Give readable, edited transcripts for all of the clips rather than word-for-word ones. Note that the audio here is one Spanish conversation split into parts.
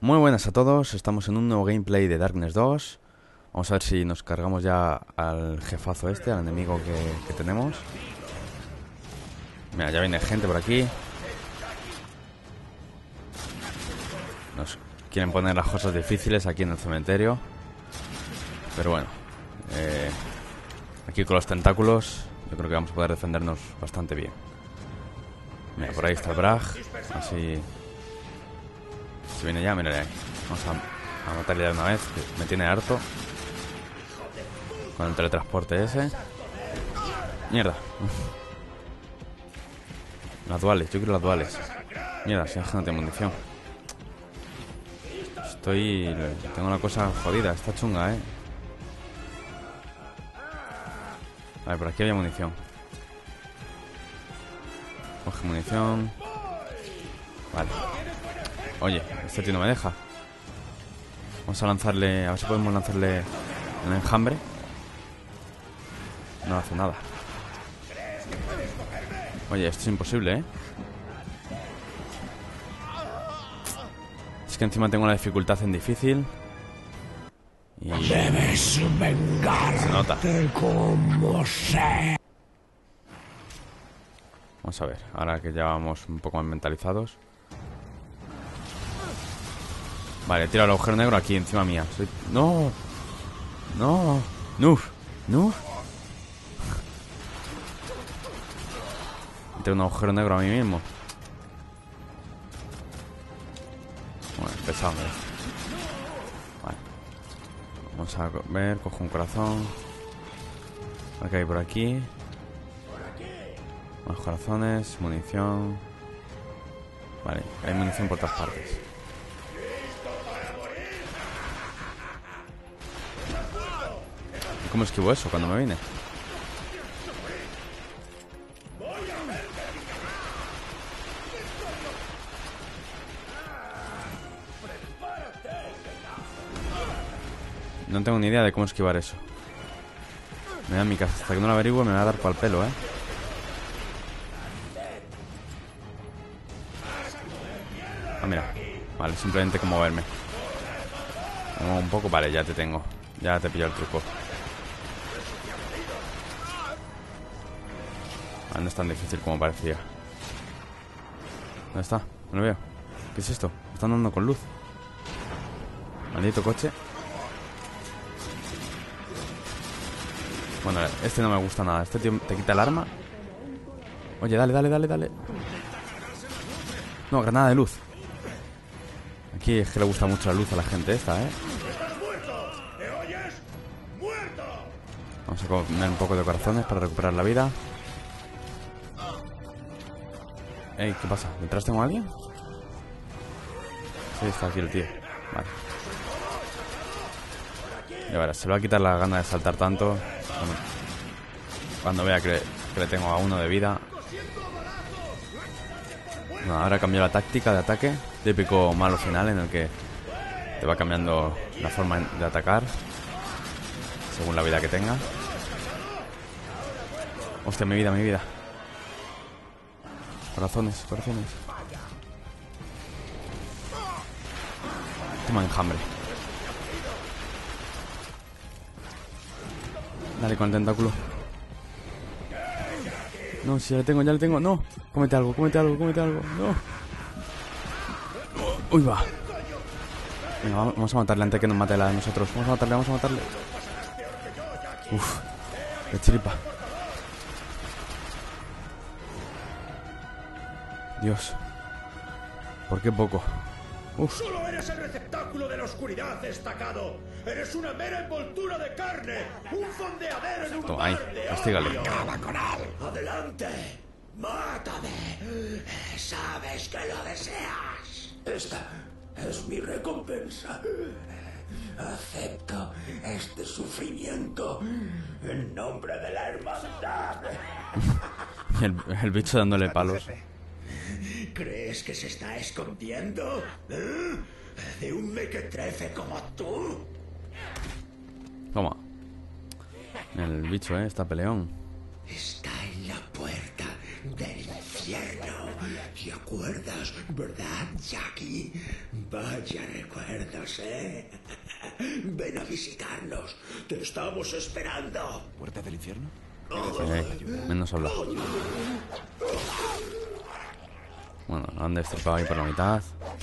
Muy buenas a todos, estamos en un nuevo gameplay de Darkness 2. Vamos a ver si nos cargamos ya al jefazo este, al enemigo que tenemos. Mira, ya viene gente por aquí. Nos quieren poner las cosas difíciles aquí en el cementerio. Pero bueno, aquí con los tentáculos yo creo que vamos a poder defendernos bastante bien. Mira, por ahí está el Brag. Así... Si viene ya, mírale ahí. Vamos a matarle ya de una vez, que me tiene harto con el teletransporte ese. Mierda. Las duales, yo quiero las duales. Mierda, si es que no tengo munición. Tengo una cosa jodida, está chunga, Vale, por aquí había munición. Coge munición. Vale. Oye, este tío no me deja. Vamos a lanzarle... A ver si podemos lanzarle el enjambre. No hace nada. Oye, esto es imposible, Es que encima tengo la dificultad en difícil. Y... Debes vengarte como sea. Vamos a ver, ahora que ya vamos un poco más mentalizados. Vale, tira el agujero negro aquí, encima mía. ¡No! ¡No! ¡Nuf! ¡Nuf! Tengo un agujero negro a mí mismo. Bueno, pesado, Vale. Vamos a ver, cojo un corazón. ¿Qué hay por aquí? Más corazones, munición. Vale, hay munición por todas partes. ¿Y cómo esquivo eso cuando me vine? No tengo ni idea de cómo esquivar eso. Me da mi casa. Hasta que no lo averigüe me va a dar pa'l pelo, Ah, mira. Vale, simplemente como moverme. Me muevo un poco. Vale, ya te tengo. Ya te pillo el truco. Vale, no es tan difícil como parecía. ¿Dónde está? No lo veo. ¿Qué es esto? Me están dando con luz. Maldito coche. Bueno, este no me gusta nada. Este tío te quita el arma. Oye, dale. No, granada de luz. Aquí es que le gusta mucho la luz a la gente esta, Vamos a comer un poco de corazones para recuperar la vida. Ey, ¿qué pasa? ¿Detrás tengo a alguien? Sí, está aquí el tío. Vale. Y ahora, se le va a quitar la gana de saltar tanto cuando vea que le tengo a uno de vida. No, ahora cambió la táctica de ataque. Típico malo final en el que te va cambiando la forma de atacar según la vida que tenga. Hostia, mi vida. Corazones. Toma enjambre. Dale con el tentáculo. No, si ya le tengo. No, cómete algo. No. Uy, va. Venga, vamos a matarle antes que nos mate la de nosotros. Vamos a matarle. Uf, qué chiripa. Dios. ¿Por qué poco? Uf. Solo eres el receptáculo de la oscuridad destacado. Eres una mera envoltura de carne. Un fondeadero en un Toma, ahí, mar de castígale. odio. Acaba con él. Adelante. Mátame. Sabes que lo deseas. Esta es mi recompensa. Acepto este sufrimiento en nombre de la hermandad. El bicho dándole palos. ¿Crees que se está escondiendo? ¿De un mequetrefe como tú? Toma. El bicho, está peleón. Está en la puerta del infierno Vaya acuerdas, ¿verdad, Jackie? Vaya recuerdos, ¿eh? Ven a visitarnos. Te estamos esperando. ¿Puerta del infierno? Menos habla. Bueno, lo han destripado ahí por la mitad.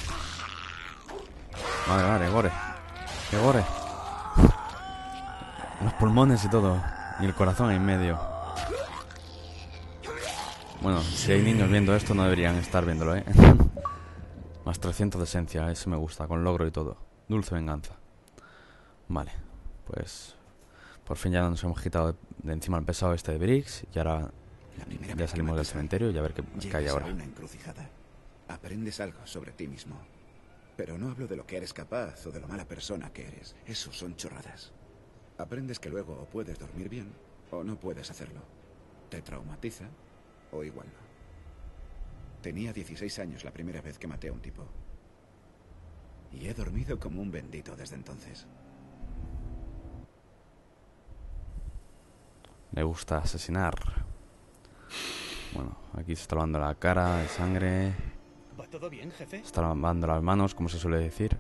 Vale, gore. ¡Qué gore! Los pulmones y todo. Y el corazón ahí en medio. Bueno, si hay niños viendo esto no deberían estar viéndolo, ¿eh? Más 300 de esencia, ese me gusta, con logro y todo. Dulce venganza. Vale, pues por fin ya nos hemos quitado de encima el pesado este de Briggs. Y ahora ya salimos del cementerio y a ver qué hay ahora. Una encrucijada. Aprendes algo sobre ti mismo. Pero no hablo de lo que eres capaz o de lo mala persona que eres. Eso son chorradas. Aprendes que luego o puedes dormir bien o no puedes hacerlo. Te traumatiza o igual no. Tenía 16 años la primera vez que maté a un tipo. Y he dormido como un bendito desde entonces. Le gusta asesinar. Bueno, aquí se está lavando la cara de sangre. ¿Va todo bien, jefe? Se está lavando las manos, como se suele decir.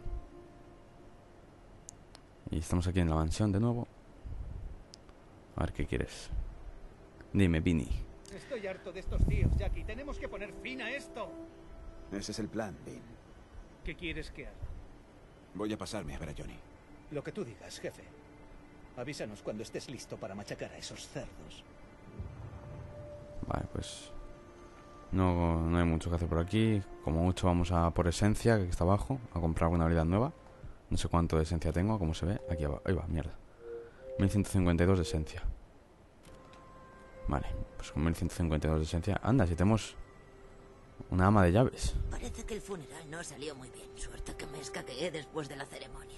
Y estamos aquí en la mansión de nuevo. A ver qué quieres. Dime, Vinny. Estoy harto de estos tíos, Jackie. Tenemos que poner fin a esto. Ese es el plan, Vin. ¿Qué quieres que haga? Voy a pasarme a ver a Johnny. Lo que tú digas, jefe. Avísanos cuando estés listo para machacar a esos cerdos. Vale, pues no hay mucho que hacer por aquí. Como mucho vamos a por esencia, que está abajo, a comprar alguna habilidad nueva. No sé cuánto de esencia tengo, como se ve. Aquí abajo, ahí va, mierda. 1152 de esencia. Vale, pues con 1152 de esencia. Anda, si tenemos una ama de llaves. Parece que el funeral no salió muy bien. Suerte que me escaqueé después de la ceremonia.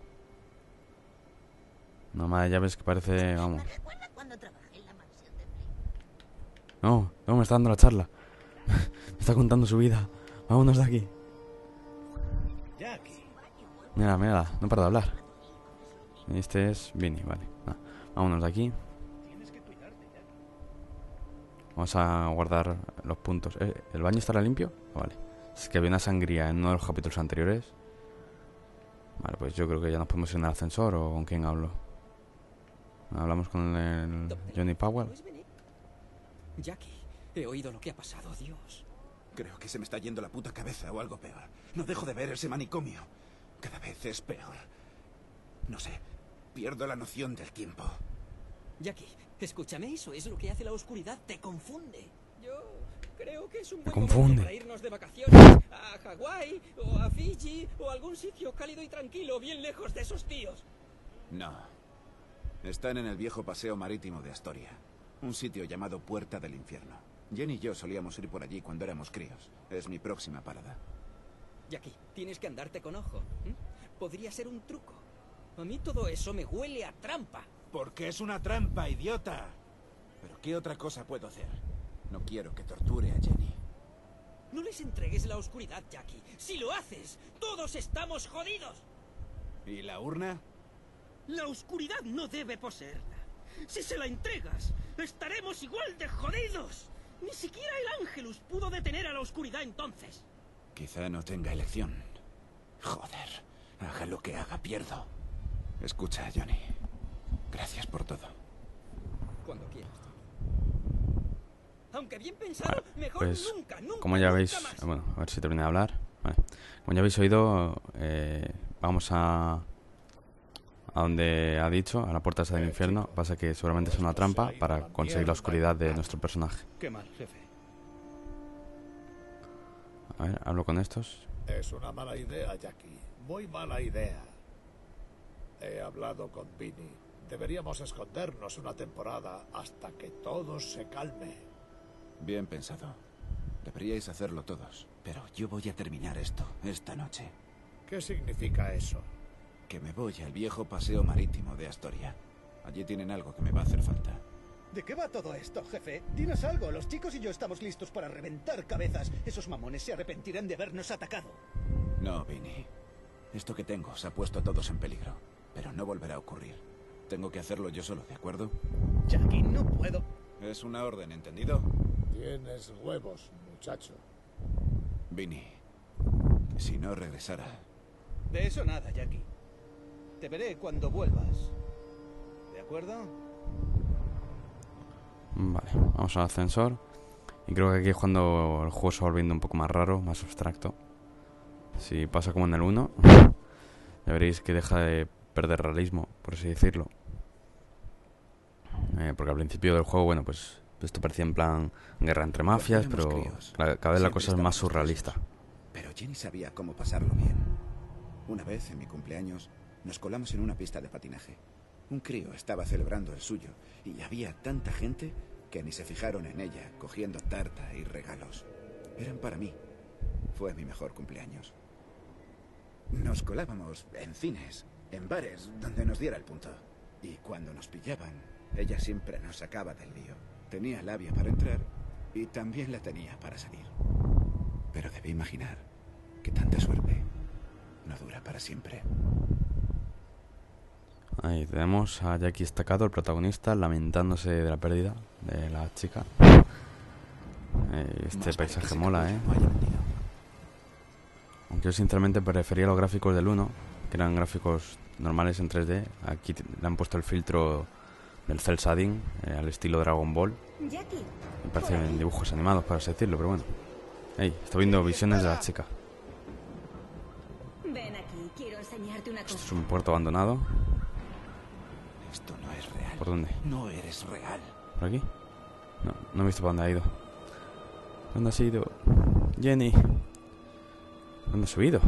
Una ama de llaves que parece, vamos. ¿Me recuerda cuando trabajé en la mansión de Blake? No, me está dando la charla. Me está contando su vida. Vámonos de aquí. Jackie. Mira, no para de hablar. Este es Vinny, vale. Vámonos de aquí. Tienes que cuidarte, Jackie. Vamos a guardar los puntos. ¿El baño estará limpio? Vale. Es que había una sangría en uno de los capítulos anteriores. Vale, pues yo creo que ya nos podemos ir en el ascensor. ¿O con quién hablo? ¿Hablamos con el Johnny Powell? Jackie, he oído lo que ha pasado, Dios. Creo que se me está yendo la puta cabeza o algo peor. No dejo de ver ese manicomio. Cada vez es peor. No sé, pierdo la noción del tiempo. Jackie, escúchame, eso es lo que hace la oscuridad, te confunde. Yo creo que es un buen confunde. momento para irnos de vacaciones a Hawái o a Fiji o a algún sitio cálido y tranquilo, bien lejos de esos tíos. No. Están en el viejo paseo marítimo de Astoria. Un sitio llamado Puerta del Infierno. Jenny y yo solíamos ir por allí cuando éramos críos. Es mi próxima parada. Jackie, tienes que andarte con ojo. Podría ser un truco. A mí todo eso me huele a trampa. Porque es una trampa, idiota. ¿Pero qué otra cosa puedo hacer? No quiero que torture a Jenny. No les entregues la oscuridad, Jackie. Si lo haces, todos estamos jodidos. ¿Y la urna? La oscuridad no debe poseerla. Si se la entregas, estaremos igual de jodidos. Ni siquiera el Ángelus pudo detener a la oscuridad entonces. Quizá no tenga elección. Joder, haga lo que haga, pierdo. Escucha, Johnny. Gracias por todo. Cuando quieras. Aunque bien pensado, mejor Pues, nunca, como ya veis, nunca más. bueno, a ver si termina de hablar. Vale. Como ya habéis oído, vamos a donde ha dicho, a la puerta esa del infierno. Pasa que seguramente es una trampa para conseguir la oscuridad de nuestro personaje. Qué mal, jefe. A ver, hablo con estos. Es una mala idea, Jackie. Muy mala idea. He hablado con Vinny. Deberíamos escondernos una temporada hasta que todo se calme. Bien pensado. Deberíais hacerlo todos. Pero yo voy a terminar esto, esta noche. ¿Qué significa eso? Que me voy al viejo paseo marítimo de Astoria. Allí tienen algo que me va a hacer falta. ¿De qué va todo esto, jefe? Dinos algo. Los chicos y yo estamos listos para reventar cabezas. Esos mamones se arrepentirán de habernos atacado. No, Vinny. Esto que tengo se ha puesto a todos en peligro. Pero no volverá a ocurrir. Tengo que hacerlo yo solo, ¿de acuerdo? Jackie, no puedo. Es una orden, ¿entendido? Tienes huevos, muchacho. Vinny, si no regresara... De eso nada, Jackie. Te veré cuando vuelvas. ¿De acuerdo? Vale, vamos al ascensor. Y creo que aquí es cuando el juego se va volviendo un poco más raro, más abstracto. Si pasa como en el 1, ya veréis que deja de perder realismo, por así decirlo. Porque al principio del juego, bueno, pues esto parecía en plan guerra entre mafias, pero cada vez la cosa es más surrealista. Pero Jenny sabía cómo pasarlo bien. Una vez, en mi cumpleaños, nos colamos en una pista de patinaje. Un crío estaba celebrando el suyo y había tanta gente que ni se fijaron en ella, cogiendo tarta y regalos. Eran para mí. Fue mi mejor cumpleaños. Nos colábamos en cines, en bares, donde nos diera el punto. Y cuando nos pillaban, ella siempre nos sacaba del lío. Tenía labia para entrar y también la tenía para salir. Pero debí imaginar que tanta suerte no dura para siempre. Ahí tenemos a Jackie Estacado, el protagonista, lamentándose de la pérdida de la chica. Este paisaje mola, Aunque yo sinceramente prefería los gráficos del 1, que eran gráficos normales en 3D. Aquí le han puesto el filtro del cel shading, al estilo Dragon Ball. Me parecen dibujos animados, para así decirlo, pero bueno. Estoy viendo visiones de la chica. Ven aquí, quiero enseñarte una cosa. Esto es un puerto abandonado. Esto no es real. ¿Por dónde? No eres real. ¿Por aquí? No he visto para dónde ha ido. ¿Dónde has ido? Jenny. ¿Dónde has subido?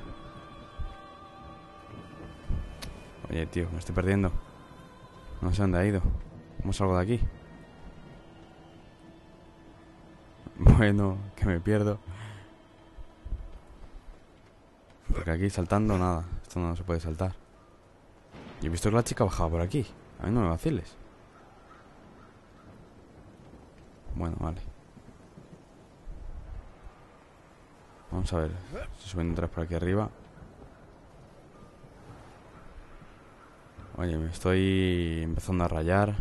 Oye, tío, me estoy perdiendo. No sé dónde ha ido. ¿Cómo salgo de aquí? Bueno, que me pierdo. Porque aquí saltando nada. Esto no se puede saltar. Y he visto que la chica bajaba por aquí. A mí no me vaciles. Bueno, vale. Vamos a ver. Estoy subiendo otra vez por aquí arriba. Oye, me estoy empezando a rayar.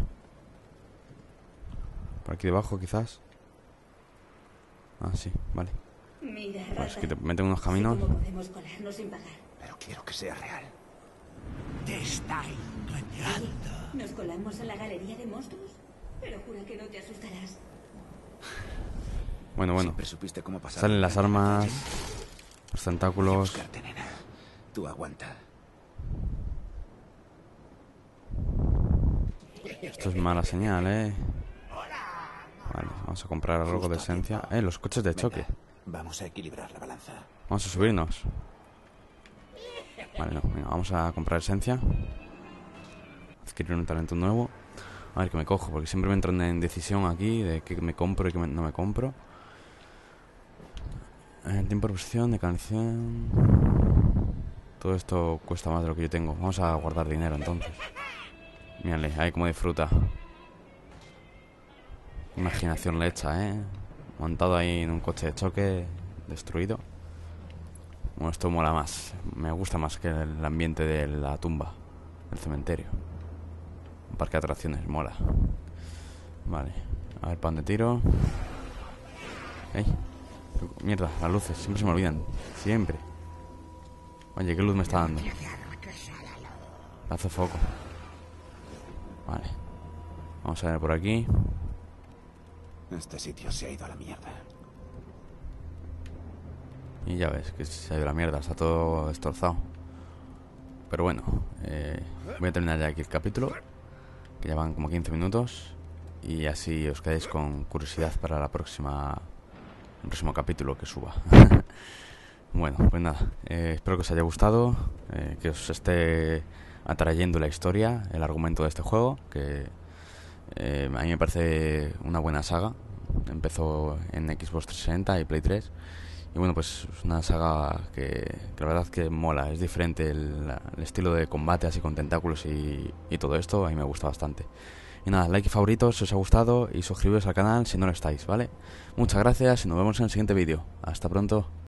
Por aquí debajo quizás. Ah, sí, vale. Mira, pues que te meten unos caminos. ¿Cómo podemos colarnos sin pagar? Pero quiero que sea real. Te está engañando. ¿Nos colamos en la galería de monstruos? Pero jura que no te asustarás. Bueno. Siempre supiste cómo pasar. Salen las armas, los tentáculos. Buscarte, nena. Tú aguanta. Esto es mala señal, Vale, vamos a comprar algo de esencia. Los coches de choque. Vamos a equilibrar la balanza. Vamos a subirnos. Vale, no, venga, vamos a comprar esencia. Adquirir un talento nuevo. A ver qué me cojo, porque siempre me entro en decisión aquí de qué me compro y qué no me compro. Tiempo de posición, de canción. Todo esto cuesta más de lo que yo tengo. Vamos a guardar dinero entonces. Mírale, ahí como disfruta. Imaginación le echa, montado ahí en un coche de choque destruido. Bueno, esto mola más. Me gusta más que el ambiente de la tumba, del cementerio. Un parque de atracciones, mola. Vale, a ver para dónde tiro. Mierda, las luces, siempre se me olvidan. Siempre. Oye, ¿qué luz me está dando? Hace foco. Vale. Vamos a ver por aquí. Este sitio se ha ido a la mierda. Y ya ves que se ha ido a la mierda, está todo destrozado. Pero bueno, voy a terminar ya aquí el capítulo, que ya van como 15 minutos. Y así os quedáis con curiosidad para el próximo capítulo que suba. Bueno, pues nada, espero que os haya gustado, que os esté atrayendo la historia, el argumento de este juego, que a mí me parece una buena saga. Empezó en Xbox 360 y Play 3. Y bueno, pues es una saga que la verdad que mola. Es diferente el estilo de combate así con tentáculos y todo esto. A mí me gusta bastante. Y nada, like y favoritos si os ha gustado. Y suscribiros al canal si no lo estáis, ¿vale? Muchas gracias y nos vemos en el siguiente vídeo. Hasta pronto.